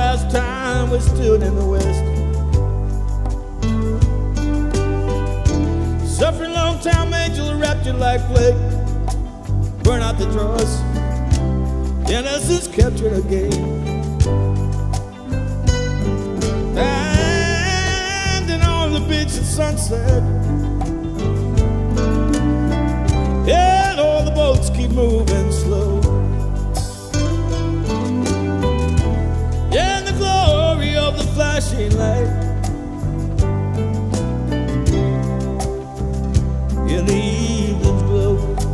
last time we stood in the West. Suffering long time angel wrapped you like flake, burn out the dross, innocence captured again. Standing on the beach at sunset, and all the boats keep moving slow. Yeah, in the glory of the flashing light, in the evening's glow.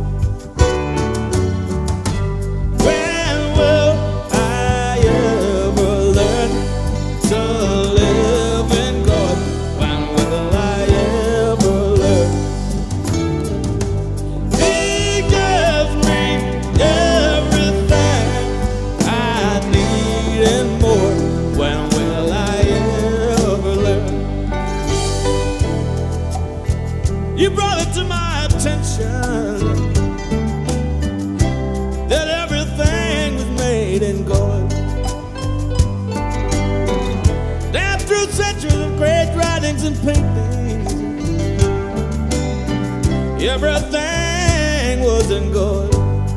When will I ever learn to live in God? When will I ever learn? He gives me everything I need and more. When will I ever learn? You brought it to my attention that everything was made in God. Down through centuries of great writings and paintings, everything was in God.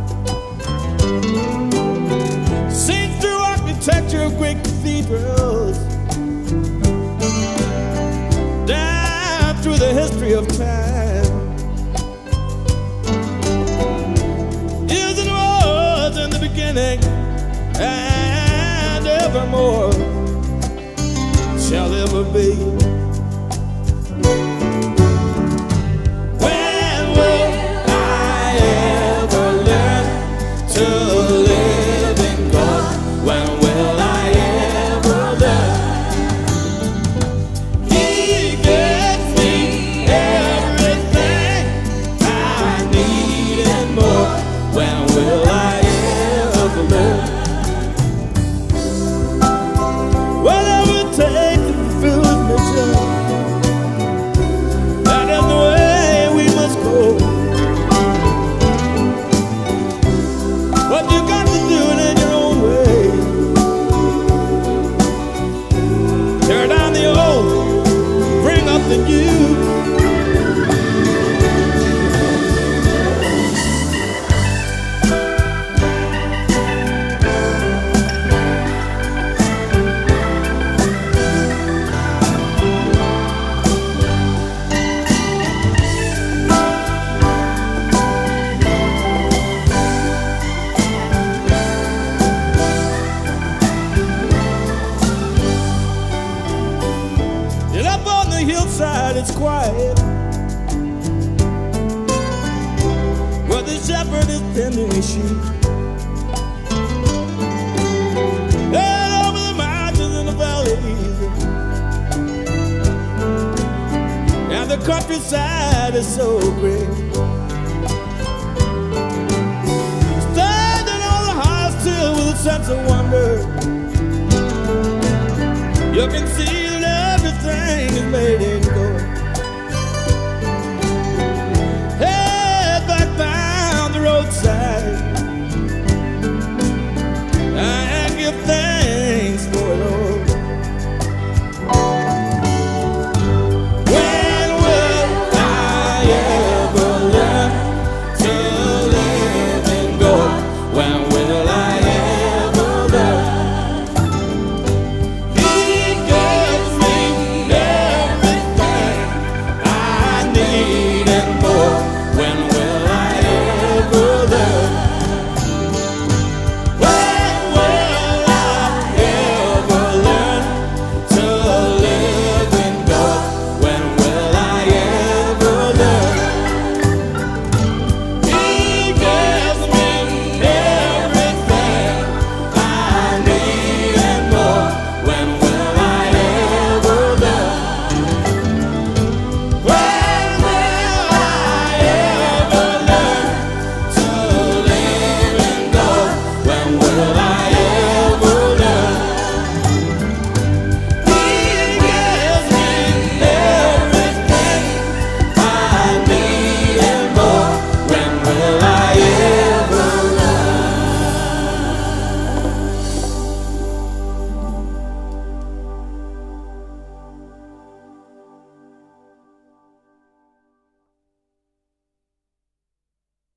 Seen through architecture of great cathedrals, down through the history of time, is and was in the beginning, and evermore shall ever be. When will I ever learn to live in God? When will I ever learn? He gives me everything I need and more. When will I ever learn? Whatever it takes to fulfill His mission, that is the way we must go. But you got to do it in your own way. Tear down the old, bring up the new. And up on the hillside it's quiet, where the shepherd is tending his sheep. And over the mountains and the valleys, and the countryside is so great. Standing on the highest hill with a sense of wonder, you can see that everything is made in